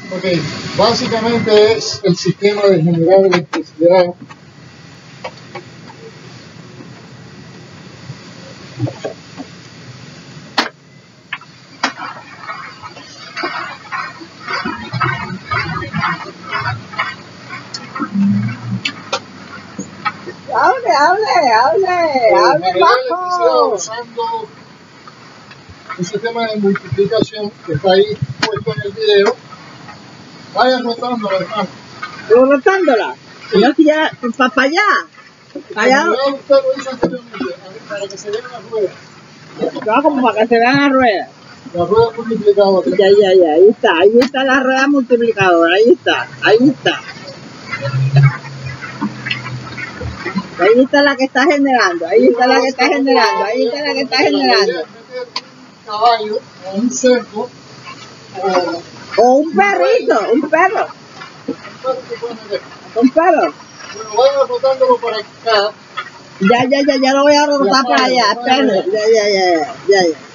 Ok, básicamente es el sistema de generar electricidad. Hable bajo. Usando un sistema de multiplicación que está ahí puesto en el video. Vayan rotándola, hermano. ¿Tú rotándola? Sí. No, si ya, para allá. Allá. Usted lo hizo anteriormente, para que se vean las ruedas. No, como para que se vean las ruedas. Las ruedas multiplicadoras. Ya, ahí está la rueda multiplicadora, ahí está. Ahí está la que está generando, ahí está la que está generando. Caballo o un cerdo o un perrito, un perro. Un perro. Bueno, vayan rotándolo para acá. Ya lo voy a rotar para allá, espérate. Ya.